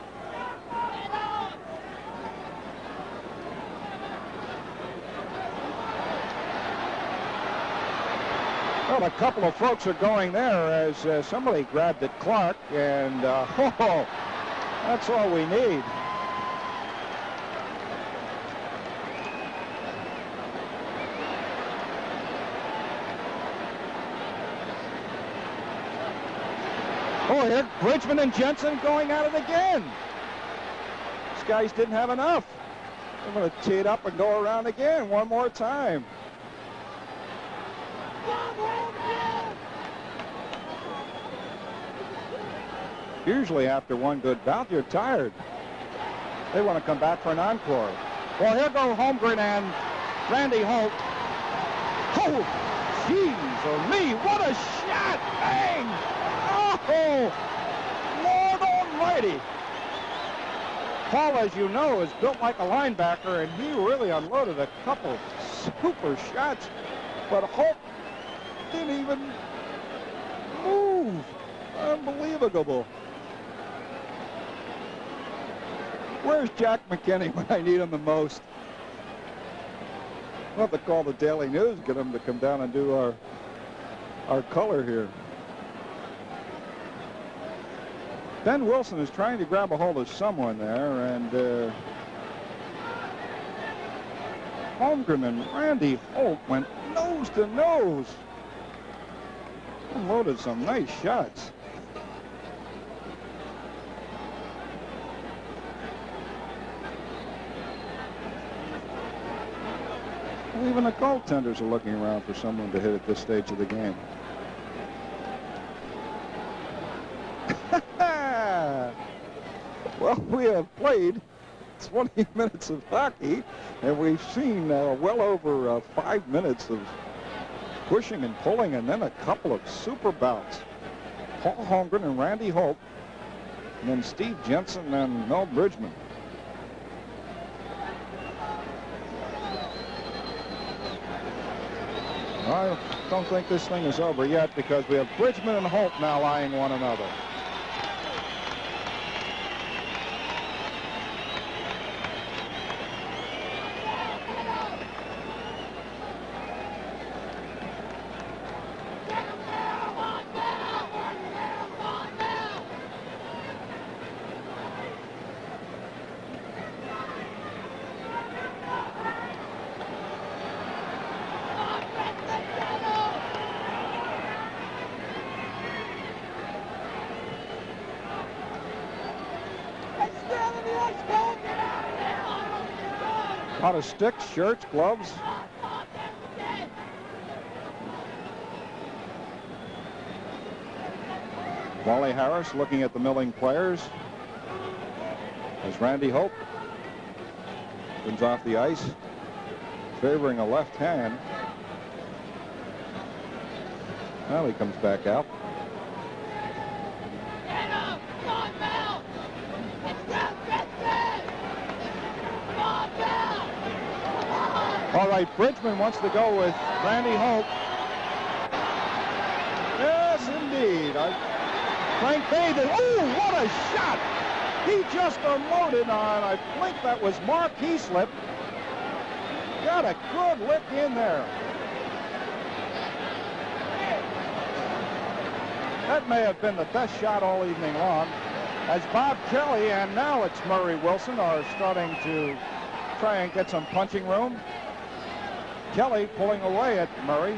Well, a couple of folks are going there as uh, somebody grabbed at Clark, and uh, oh, That's all we need. Oh, here, Bridgman and Jensen going at it again. These guys didn't have enough. I'm going to tee it up and go around again one more time. Usually after one good bout, you're tired. They want to come back for an encore. Well, here go Holmgren and Randy Holt. Oh, jeez, oh me, what a shot! Bang! Oh, Lord almighty. Paul, as you know, is built like a linebacker, and he really unloaded a couple super shots. But Holt didn't even move. Unbelievable. Where's Jack McKinney when I need him the most? We'll have to call the Daily News, get him to come down and do our, our color here. Ben Wilson is trying to grab a hold of someone there, and uh, Holmgren and Randy Holt went nose to nose. Unloaded some nice shots. Well, even the goaltenders are looking around for someone to hit at this stage of the game. Well, we have played twenty minutes of hockey, and we've seen uh, well over uh, five minutes of pushing and pulling, and then a couple of super bouts. Paul Holmgren and Randy Holt, and then Steve Jensen and Mel Bridgman. I don't think this thing is over yet, because we have Bridgman and Holt now eyeing one another. Out of sticks, shirts, gloves. Wally Harris looking at the milling players as Randy Holt comes off the ice, favoring a left hand. Now he comes back out. All right, Bridgman wants to go with Randy Holt. Yes, indeed. I, Frank Bathe. Oh, what a shot! He just unloaded on, I think that was Mark Heaslip. Got a good lick in there. That may have been the best shot all evening long, as Bob Kelly and now it's Murray Wilson are starting to try and get some punching room. Kelly pulling away at Murray.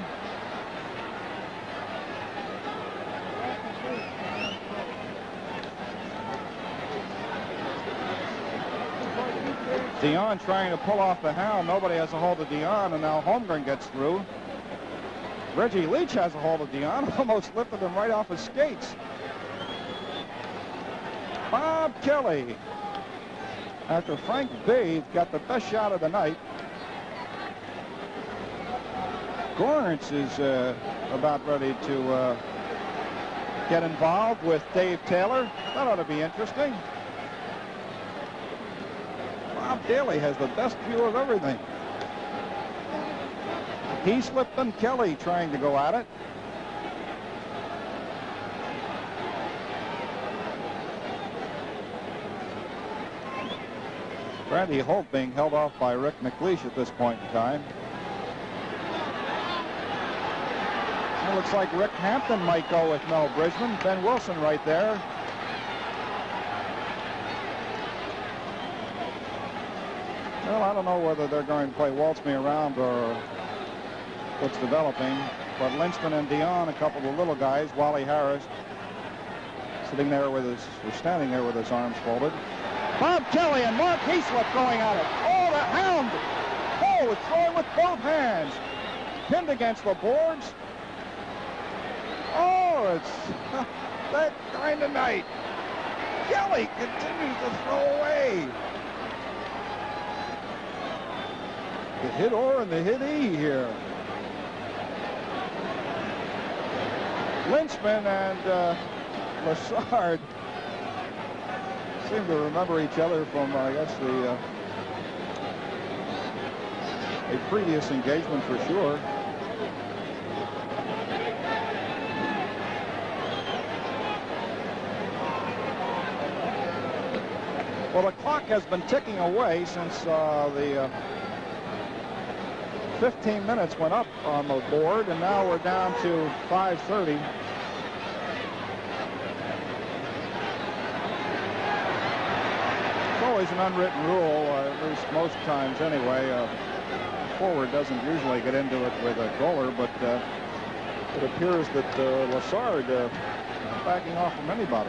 Dion trying to pull off the hound. Nobody has a hold of Dion, and now Holmgren gets through. Reggie Leach has a hold of Dion, almost lifted him right off his skates. Bob Kelly, after Frank Bathe got the best shot of the night. Gorence is uh, about ready to uh, get involved with Dave Taylor. That ought to be interesting. Bob Daly has the best view of everything. He slipped and Kelly trying to go at it. Randy Holt being held off by Rick McLeish at this point in time. It looks like Rick Hampton might go with Mel Bridgman. Ben Wilson right there. Well, I don't know whether they're going to play Waltz Me Around or what's developing, but Lynchman and Dion, a couple of little guys, Wally Harris, sitting there with his, or standing there with his arms folded. Bob Kelly and Mark Heaslip going at it. Oh, the Hound! Oh, it's throwing with both hands. Pinned against the boards. Oh, it's that kind of night. Kelly continues to throw away. The hit or and the hit E here. Lynchman and uh, Lassard seem to remember each other from, uh, I guess, the uh, a previous engagement for sure. Well, the clock has been ticking away since uh, the uh, fifteen minutes went up on the board, and now we're down to five thirty. It's always an unwritten rule, uh, at least most times anyway. Uh, forward doesn't usually get into it with a goaler, but uh, it appears that uh, Lassard uh, is backing off from anybody.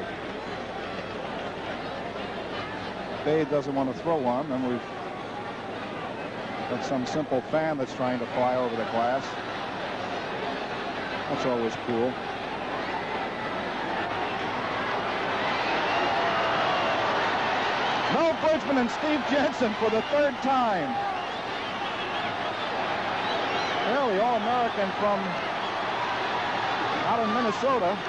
Dave doesn't want to throw one, and we've got some simple fan that's trying to fly over the glass. That's always cool. Mel Bridgman and Steve Jensen for the third time. Well, the All-American from out in Minnesota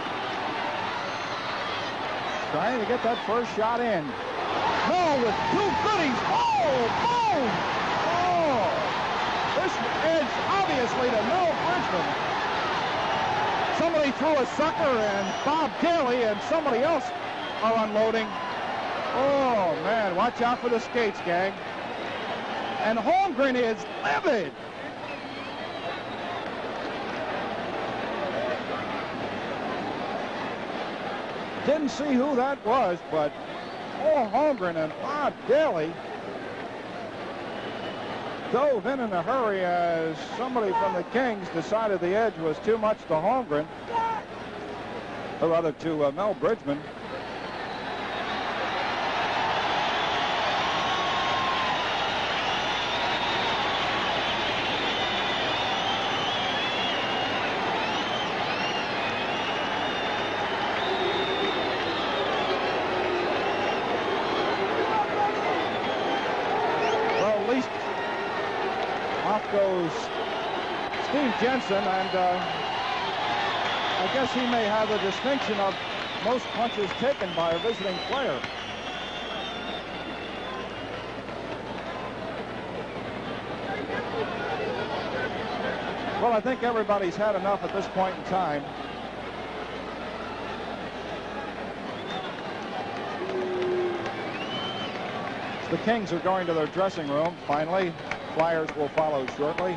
trying to get that first shot in. Mel with two goodies. Oh, boom! Oh, this edge obviously to Mel Bridgman. Somebody threw a sucker, and Bob Daly and somebody else are unloading. Oh, man, watch out for the skates, gang. And Holmgren is livid. Didn't see who that was, but oh, Holmgren and Bob Daly dove in in a hurry as somebody from the Kings decided the edge was too much to Holmgren, or rather to uh, Mel Bridgman. Goes Steve Jensen, and uh, I guess he may have the distinction of most punches taken by a visiting player. Well, I think everybody's had enough at this point in time. The Kings are going to their dressing room finally. Flyers will follow shortly.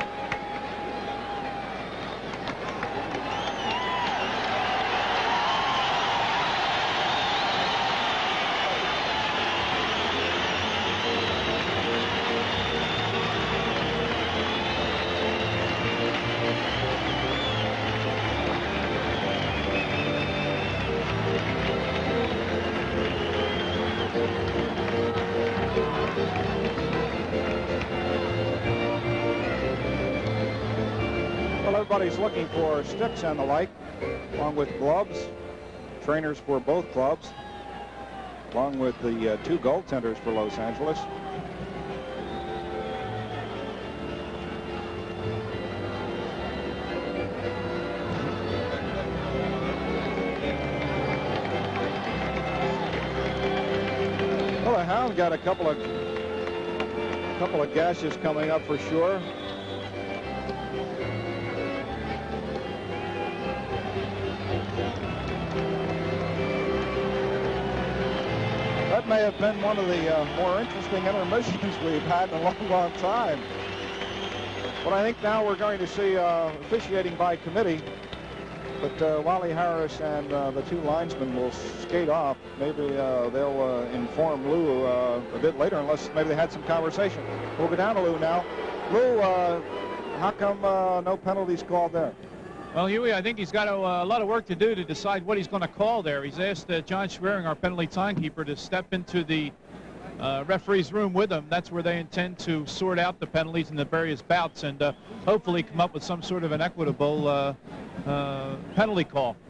Everybody's looking for sticks and the like, along with gloves, trainers for both clubs, along with the uh, two goaltenders for Los Angeles. Well, the Hound got a couple of couple of gashes coming up for sure. May have been one of the uh, more interesting intermissions we've had in a long, long time. But I think now we're going to see uh, officiating by committee But uh, Wally Harris and uh, the two linesmen will skate off. Maybe uh, they'll uh, inform Lou uh, a bit later, unless maybe they had some conversation. We'll go down to Lou now. Lou, uh, how come uh, no penalties called there? Well, Huey, I think he's got a, a lot of work to do to decide what he's going to call there. He's asked uh, John Schwerin, our penalty timekeeper, to step into the uh, referee's room with him. That's where they intend to sort out the penalties in the various bouts and uh, hopefully come up with some sort of an equitable uh, uh, penalty call.